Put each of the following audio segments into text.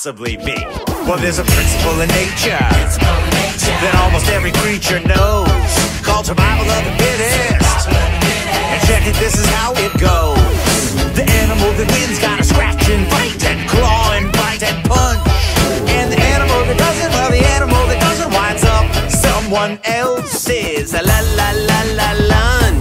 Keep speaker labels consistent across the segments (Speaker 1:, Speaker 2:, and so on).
Speaker 1: possibly be? Well, there's a principle in nature that almost every creature knows, called survival of the fittest. And check it, this is how it goes. The animal that wins gotta scratch and bite and claw and bite and punch. And the animal that doesn't, well, the animal that doesn't winds up someone else's la lunch.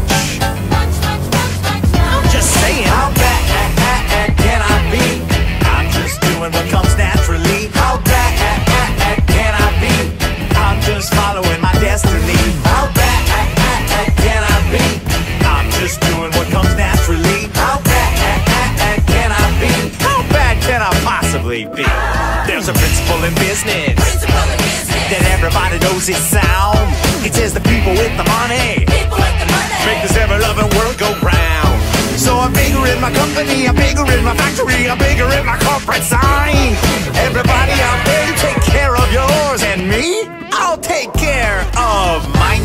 Speaker 1: I'm just saying, how bad can I be? I'm just doing what comes naturally. How bad can I be? I'm just following my destiny. How bad can I be? I'm just doing what comes naturally. How bad can I be? How bad can I possibly be? There's a principle in business that everybody knows is sound. It says the people with the money make this ever-loving world go round. So I'm bigger in my company, I'm bigger in my factory, I'm bigger in my corporate sign. Everybody out there, you take care of yours, and me, I'll take care of mine.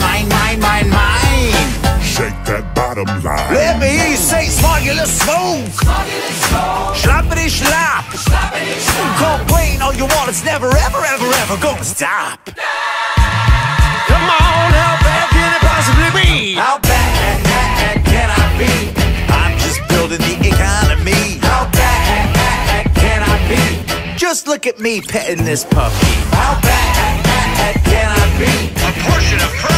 Speaker 2: Shake that bottom line.
Speaker 1: Let me hear you say smogulous smoke. Schlappity schlap. Complain all you want, it's never ever gonna stop. Come on, how bad can it possibly be? How bad can I be? I'm just building the economy. How bad can I be? Just look at me petting this puppy. How bad can I be? A portion of